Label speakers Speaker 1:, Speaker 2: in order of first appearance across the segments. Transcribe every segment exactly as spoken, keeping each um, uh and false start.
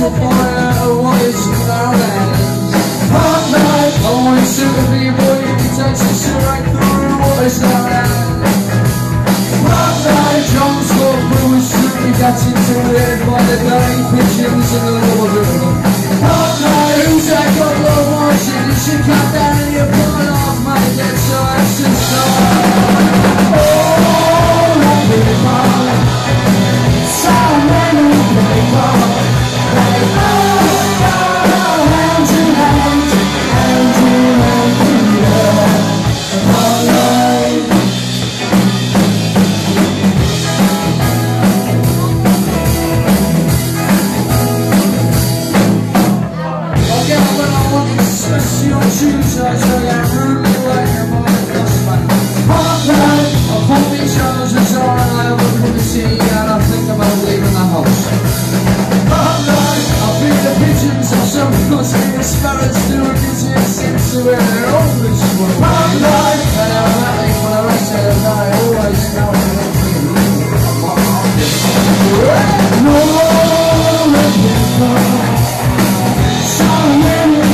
Speaker 1: to find out what is around us. Parklife, always should be a boy who takes us right through what is around us. Parklife, John Scott Brewers soon got into it by the day pigeons in the water. Parklife, who's that got low margin? You should cut down and you're pulling off, mate. That's so that's just so. Oh, that people, so many people, they all go hand in hand, hand in hand through the Parklife. Especially on Tuesday, so yeah, really like your mind, that's fine. Parklife, I pop me trousers on, I have a cup of tea, and I think about leaving the house. Parklife, I feed the pigeons, and sometimes feed the sparrows to a business into where they're always full. Parklife, and I'm happy for the rest of the night, always know I'm not feeling no, let me go. So many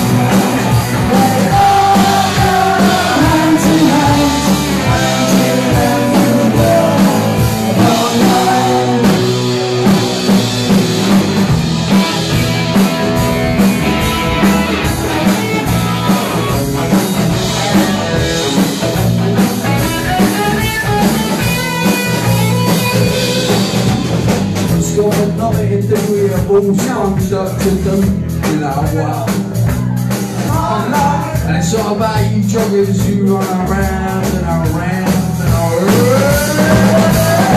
Speaker 1: going nothing to do with a bull sounds up to them, you know what? And it's all about you joggers who run around and around and around.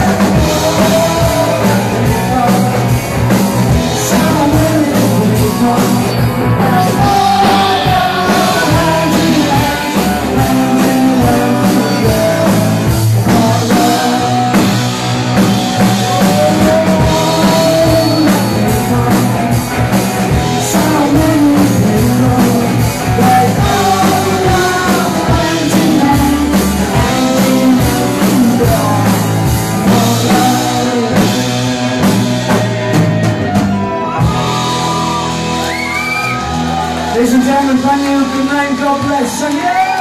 Speaker 1: So many people. Ladies and gentlemen, thank you. Good night. God bless. And yeah!